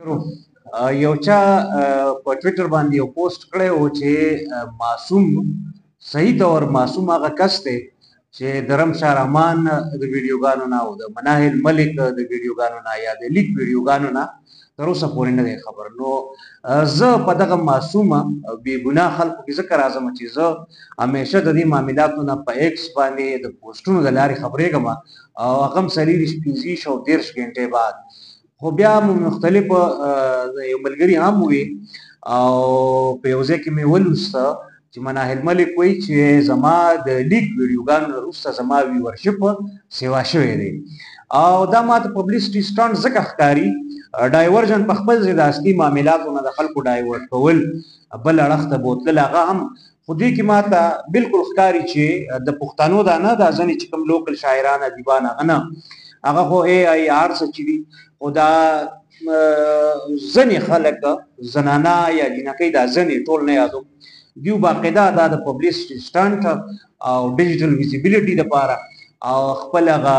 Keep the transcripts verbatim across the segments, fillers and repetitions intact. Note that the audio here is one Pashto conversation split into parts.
یو چا په ټویټر باندې یو پوسټ کړی و چې معصوم صحیح طور معصوم هغه کس دی چې د رمشار امان د ویډیوګانو نه او د مناهل ملک د ویډیوګانو نه یا د لیک ویډیوګانو نه تر اوسه پورې نه دی خبر. نو زه په دغه معصومه بې ګناه خلکو کې ځکه راځم چې زه همیشه د دې معاملاتو نه په ایکس باندې د پوسټونو د لارې خبرېږم او هغه هم څلېرویشت پنځه او دېرش ګنټې بعد. خو بیا مختلف یو ملګري هم وي او په یو ځای کې مې ولوسته چې مناهل ملک وایي چې زما د لیک ویډیوګانو نه وروسته زما ویورشپ سیوا شوی دی او دا ماته پبلیسټي سټانټ ځکه ښکاري. ډایورژن په خپل ځای د اصلي معاملاتو نه د خلکو ډایورټ کول بل اړخ ته بوتلل هغه هم خو دې کې ماته بالکل ښکاري چې د پښتنو دا نه دا ځینې چې کوم لوکل شاعران ادیبان هغه نه هغه خو ای ای آر څه چې دي خو دا ځینې خلک زنانه یا جینکۍ دا ځینې ټول نه یادوم دیو باقاعده دا د پبلیسټي سټانټ او ډیجیټل ویزیبیلیټي دپاره او خپل هغه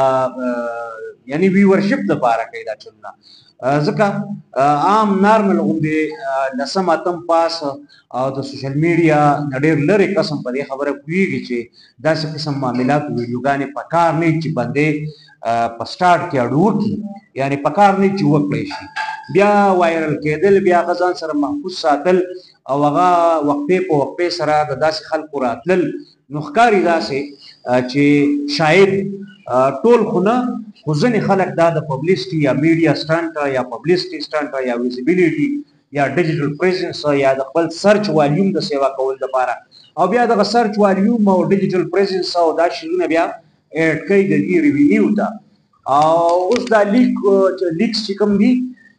یعنی ویورشپ دپاره کوي دا چلونه. ځکه عام نارمل غوندې لسم اتم پاس او د سوشل میډیا نه ډېر لرې قسم په دې خبره پوهېږي چې داسې قسم معاملات ویډیوګانې په کار نه چې بندې په سټارټ کې اډ وکړي یعنې په کار نه چې وکړی شي بیا وایرل کېدل بیا هغه ځان سره محفوظ ساتل او هغه وقفې په وقفې سره د داسې خلکو راتلل نو ښکاري داسې چې شاید ټول خو نه خو ځینې خلک دا د پبلیسټي یا میډیا سټانټ یا پبلیسټي سټانټ یا ویزیبیلیټي یا ډیجیټل پریزنس یا د خپل سرچ والیوم د سیوا کول دپاره او بیا دغه سرچ والیوم او ډیجیټل پریزنس او دا شیزونه بیا ایډ کوي د دې ریوینیو ته. او اوس دا لیک لیکس چې کوم دي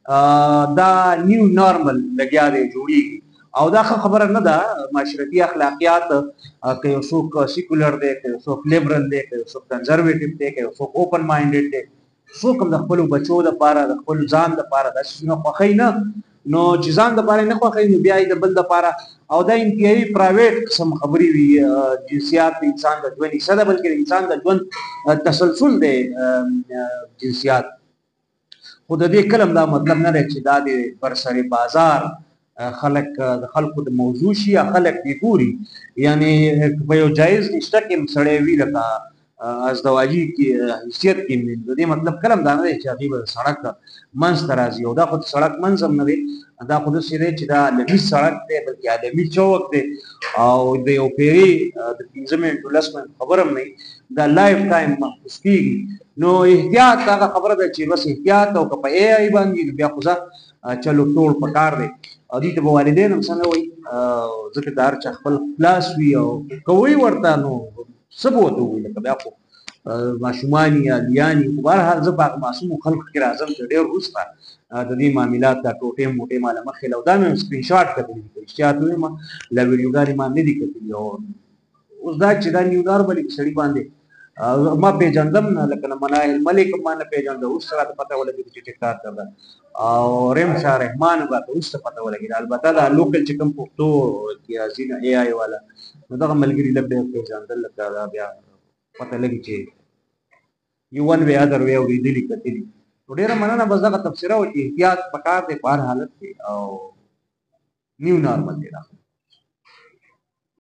دا نیو نارمل لګیا دی جوړیږي او دا ښه خبره نه ده. معاشرتي اخلاقیات که یو څوک سیکولر دی که یو څوک لیبرل دی که یو څوک کنزرویټیو دی که یو څوک اوپن ماینډډ دی څوک هم د خپلو بچو دپاره د خپل ځان دپاره دا څیزونه خوښوي نه نو چې ځان دپاره یې نه خوښوي نو بیا یې د بل دپاره او دا انتهایي پرایویټ قسم خبرې وي. جنسیات د انسان د ژوند حصه ده بلکې د انسان د ژوند تسلسل دی جنسیات خو د دې کلم دا مطلب نه دی چې دا د برسر بازار خلک د خلکو د موضوع شي یا خلک دې ګوري یعنی په یو جایز رشته کې هم سړی وي لکه ازدواجي کې حیثیت کې د دې مطلب کلم دا نه دی چې هغې به د سړک منځ ته راځي او دا خو د سړک منځ هم نه دی دا خو داسې دی چې دا عالمي سړک دی بلکې عالمي چوک دی او د یو پیرې د پنځه منټو لس منټو خبر هم نه دا لایف ټایم محفوظ کېږي نو احتیاط هغه خبره ده چې بس احتیاط او که په ای آی باندې بیا خو زه چلو ټول پکار دی او دې ته به والدین هم څه نه وایي ځکه د هر چا خپل خلاص وي او که وایي ورته نو څه به ورته ووایي لکه بیا خو ماشومان یا لیانې خو بهرحال زه په هغه معصومو خلکو کې راځم چې ډېر وروسته د دې معاملات دا ټوټې موټې ما له مخکې او دا مې سکرین شاټ کتلي دي رښتیا ته وایم له ویډیوګانې ما نه دي کتلي او اوس دا چې دا نیو نارمل سړي باندې ما پیژندم نه لکه نه مناهل ملک ما نه پیژنده اوس راته پته ولګېده چې ټیکټاک ده او رمشار رحمان راته اوس ته پته ولګېده. البته دا لوکل چې کوم پښتو ریاضي نه ای آی والا نو دغه ملګري لږ ډېر پیژندل لکه دا بیا پته لګي چې یو ون وی ادر وی اورېدلي کتلي نو ډېره مننه بس دغه تبصره وه چې احتیاط پکار دی په هر حالت کې او نیو نارمل دی دا